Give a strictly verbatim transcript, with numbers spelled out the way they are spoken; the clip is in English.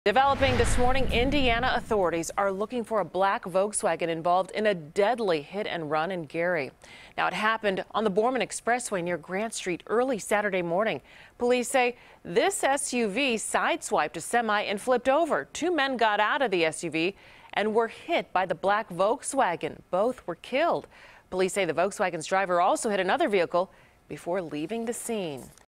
Developing this morning, Indiana authorities are looking for a black Volkswagen involved in a deadly hit and run in Gary. Now, it happened on the Borman Expressway near Grant Street early Saturday morning. Police say this S U V sideswiped a semi and flipped over. Two men got out of the S U V and were hit by the black Volkswagen. Both were killed. Police say the Volkswagen's driver also hit another vehicle before leaving the scene.